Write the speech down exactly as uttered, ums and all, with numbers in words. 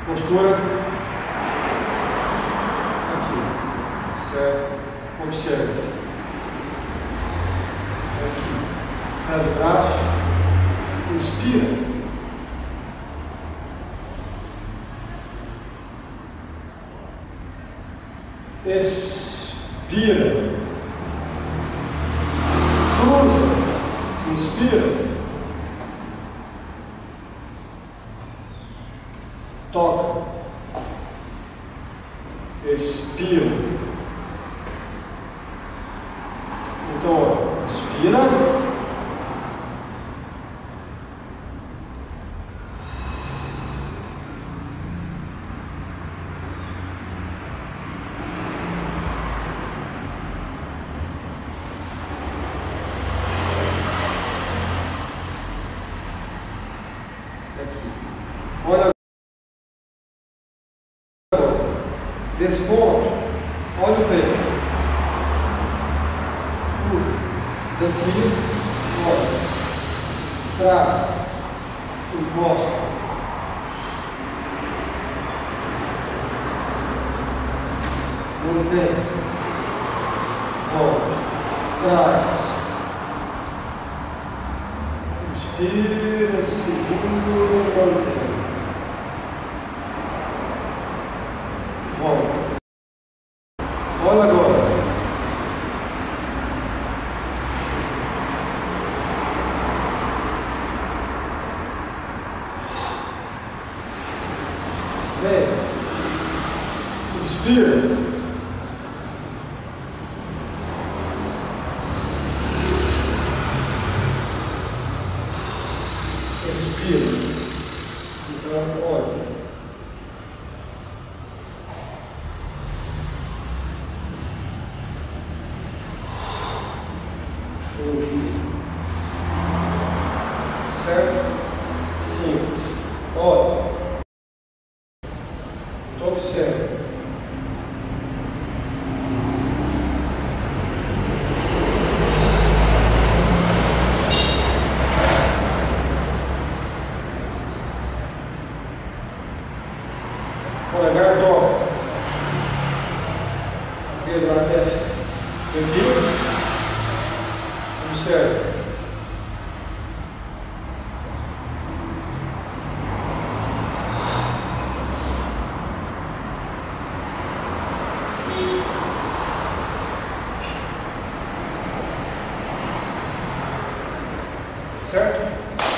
Postura. Aqui. Certo? Observe. Aqui. Traz o braço. Inspira. Expira. Cruza. Inspira. Toca. Expira. Então, olha, inspira. Aqui. Olha. Desse ponto, olha o peito. Puxa. Daqui, olha. Trava. Encosta. Mantém. Volta. Traz. Inspira, segura, mantém. Volta. Olha agora. Vem. Inspira. Expira. Então, olha. Ouvir. Certo? Simples. Olha. Então observe. Polegar toca. Dedo na testa. Aqui. Observe. Certo?